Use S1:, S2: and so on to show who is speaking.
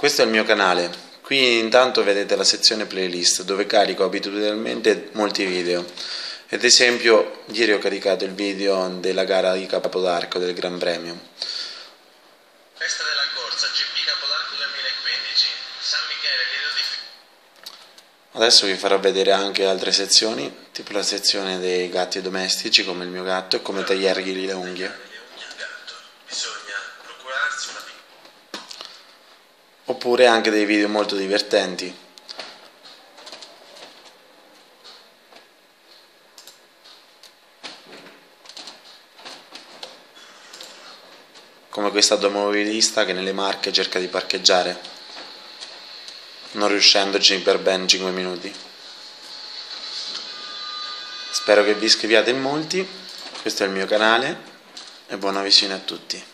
S1: Questo è il mio canale, qui intanto vedete la sezione playlist dove carico abitudinalmente molti video. Ad esempio, ieri ho caricato il video della gara di Capodarco del Gran Premio.
S2: Festa della corsa, GP Capodarco 2015, San Michele, Lido di
S1: Adesso vi farò vedere anche altre sezioni, tipo la sezione dei gatti domestici come il mio gatto e come tagliargli le unghie.
S2: Bisogna procurarsi una piccola.
S1: Oppure anche dei video molto divertenti. Come questo automobilista che nelle Marche cerca di parcheggiare, non riuscendoci per ben 5 minuti. Spero che vi iscriviate in molti, questo è il mio canale e buona visione a tutti.